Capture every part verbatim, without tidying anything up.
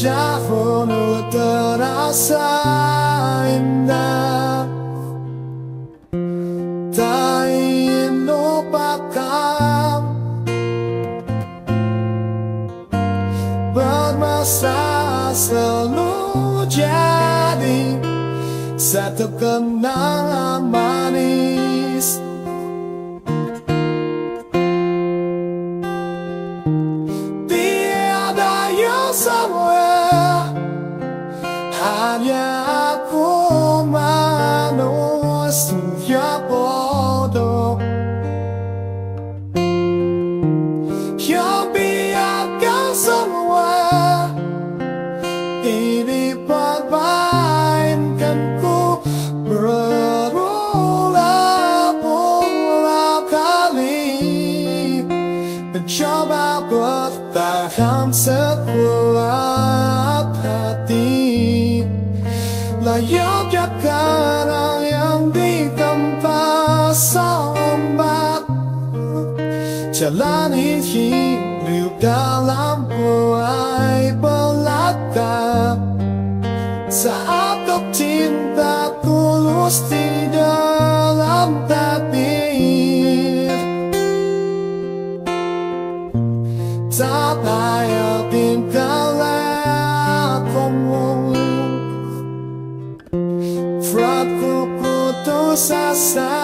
wajah penuh terasa indah, tak ingin lupakan bermasa selalu jadi satu kenangan manis. Tiada yang sama, hanya aku manusia bodoh yang biarkan semua ini permainkanku berulang-ulang kali, mencoba bertahan sekuat hati. Layaknya karang yang dikempas ombak, jalani hidup dalam buai belaka. Saat kau cinta tulus di dalam takdir, tak payah tinggalkan kamu. Beratku putus asa,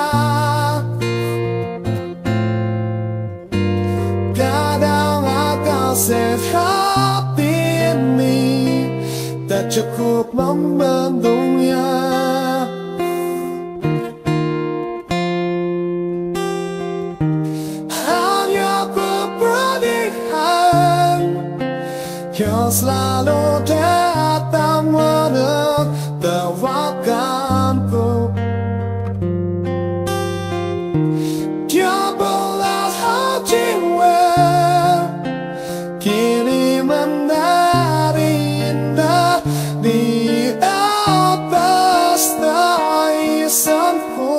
kadang akal sehat ini tak cukup membendungnya. Hanya kepedihan yang selalu datang menertawakanku. Dia belas jiwa kini menari indah di atas tangisanku.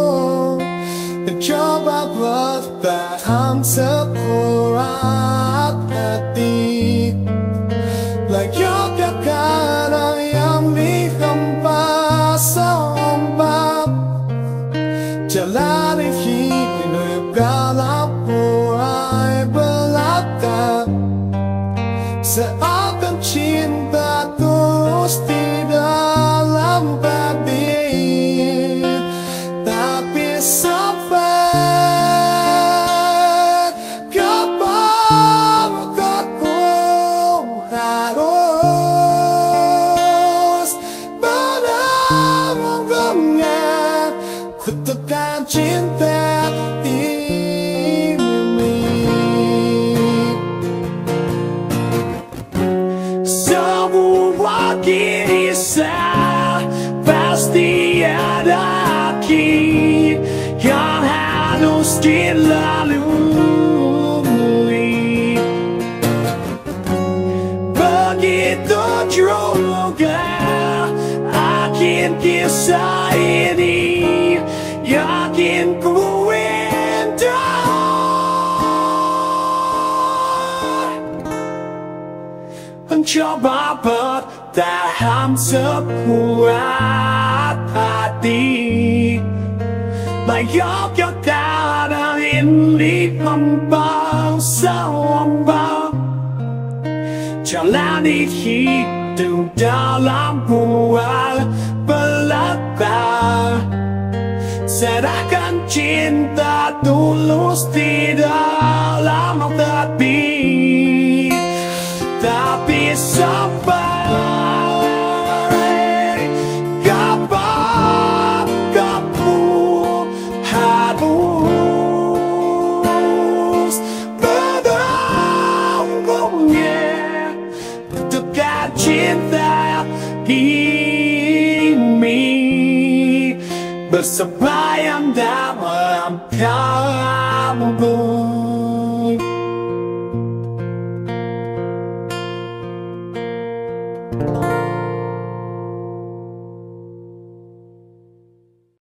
Mencoba bertahan sekuat hati, layaknya karang yang dihempas ombak, jalani hidup dalam buai belaka. Seakan cinta tulus di dalam takdir, tapi sampai kapan aku harus benar-benar kutukan cinta ini. Semua kisah pasti ada akhir yang harus dilalui. Begitu juga akhir kisah ini, yakin ku indah. Mencoba bertahan sekuat hati, layaknya karang ini hempas ombak, jalani hidup dalam buai belaka. Serahkan cinta tulus di dalam takdir, tapi sampai kapan kamu harus benar-benar kutukan cinta ini, bersembayang dalam kamu.